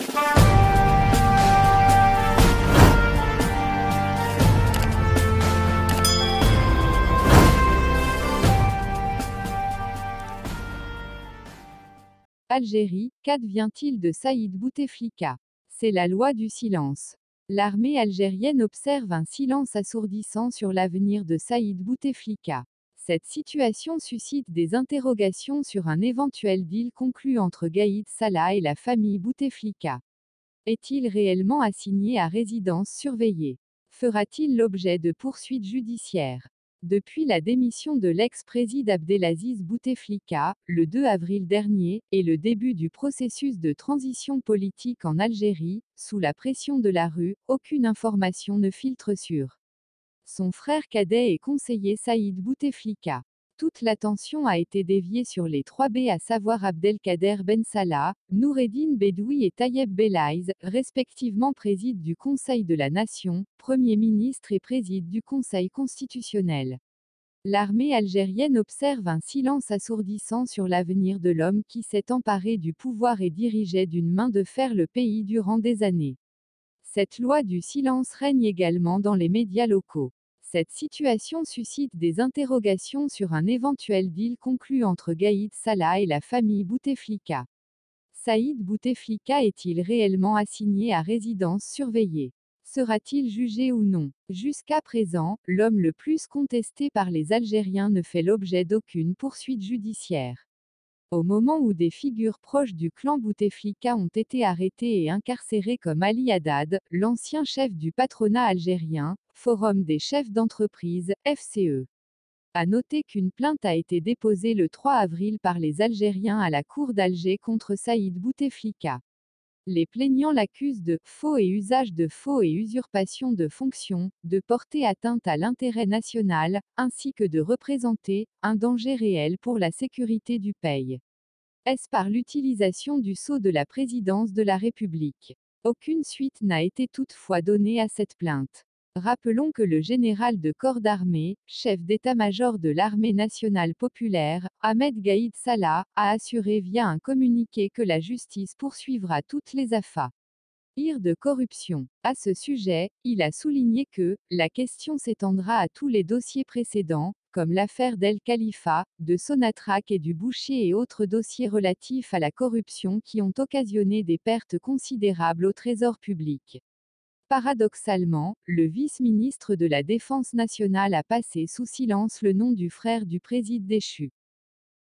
Algérie, qu'advient-il de Saïd Bouteflika? C'est la loi du silence. L'armée algérienne observe un silence assourdissant sur l'avenir de Saïd Bouteflika. Cette situation suscite des interrogations sur un éventuel deal conclu entre Gaïd Salah et la famille Bouteflika. Est-il réellement assigné à résidence surveillée? Fera-t-il l'objet de poursuites judiciaires? Depuis la démission de l'ex-président Abdelaziz Bouteflika, le 2 avril dernier, et le début du processus de transition politique en Algérie, sous la pression de la rue, aucune information ne filtre sur son frère cadet et conseiller Saïd Bouteflika. Toute l'attention a été déviée sur les 3 B, à savoir Abdelkader Ben Salah, Noureddine Bedoui et Tayeb Belaïz, respectivement préside du Conseil de la Nation, Premier ministre et préside du Conseil constitutionnel. L'armée algérienne observe un silence assourdissant sur l'avenir de l'homme qui s'est emparé du pouvoir et dirigeait d'une main de fer le pays durant des années. Cette loi du silence règne également dans les médias locaux. Cette situation suscite des interrogations sur un éventuel deal conclu entre Gaïd Salah et la famille Bouteflika. Saïd Bouteflika est-il réellement assigné à résidence surveillée? Sera-t-il jugé ou non? Jusqu'à présent, l'homme le plus contesté par les Algériens ne fait l'objet d'aucune poursuite judiciaire. Au moment où des figures proches du clan Bouteflika ont été arrêtées et incarcérées comme Ali Haddad, l'ancien chef du patronat algérien, Forum des chefs d'entreprise, FCE. À noter qu'une plainte a été déposée le 3 avril par les Algériens à la cour d'Alger contre Saïd Bouteflika. Les plaignants l'accusent de faux et usage de faux et usurpation de fonction, de porter atteinte à l'intérêt national, ainsi que de représenter un danger réel pour la sécurité du pays. Est-ce par l'utilisation du sceau de la présidence de la République? Aucune suite n'a été toutefois donnée à cette plainte. Rappelons que le général de corps d'armée, chef d'état-major de l'armée nationale populaire, Ahmed Gaïd Salah, a assuré via un communiqué que la justice poursuivra toutes les affaires de corruption. À ce sujet, il a souligné que la question s'étendra à tous les dossiers précédents, comme l'affaire d'El Khalifa, de Sonatrach et du Boucher et autres dossiers relatifs à la corruption qui ont occasionné des pertes considérables au trésor public. Paradoxalement, le vice-ministre de la Défense nationale a passé sous silence le nom du frère du président déchu.